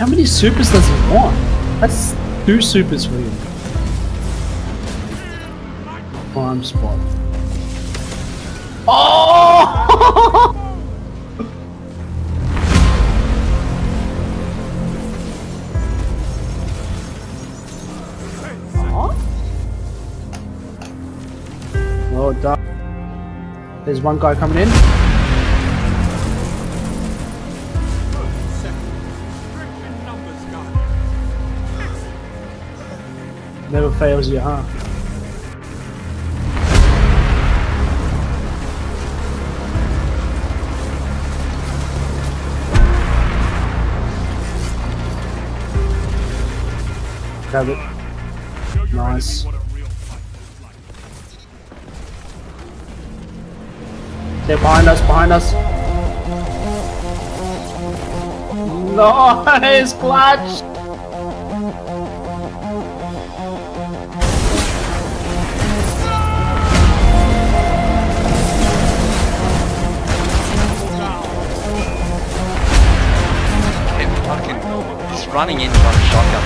How many supers does he want? That's 2 supers for him. Prime spot. Oh! Well done. There's one guy coming in. Never fails you, huh? Grab it. Nice. They're behind us, behind us. Nice clutch! He's running in on a shotgun.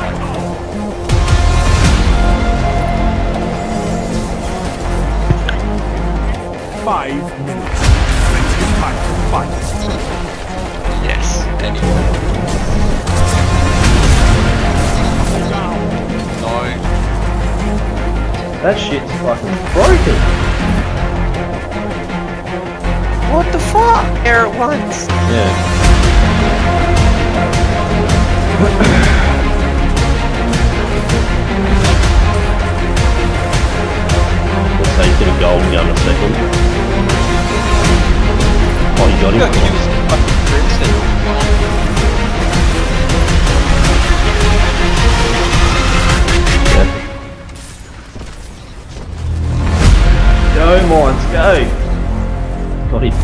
5 minutes. Plenty of time to fight. Yes, anyway. No. That shit's fucking broken. What the fuck? Air at once. Yeah. Let's say he's gonna gold gun a second. Oh, you got him? He was fucking crimson. Yeah. Go, Mines, go! Got him.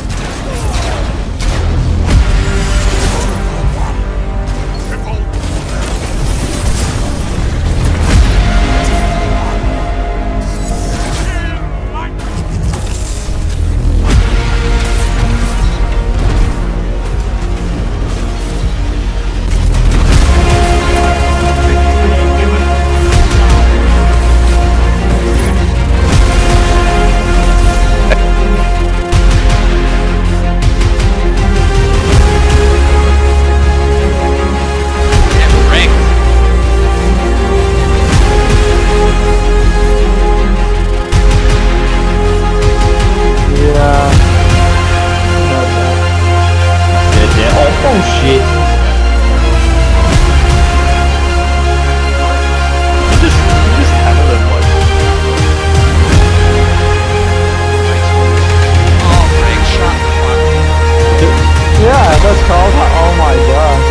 That's called? Oh my god.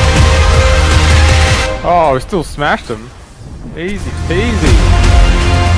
Oh, we still smashed him. Easy peasy.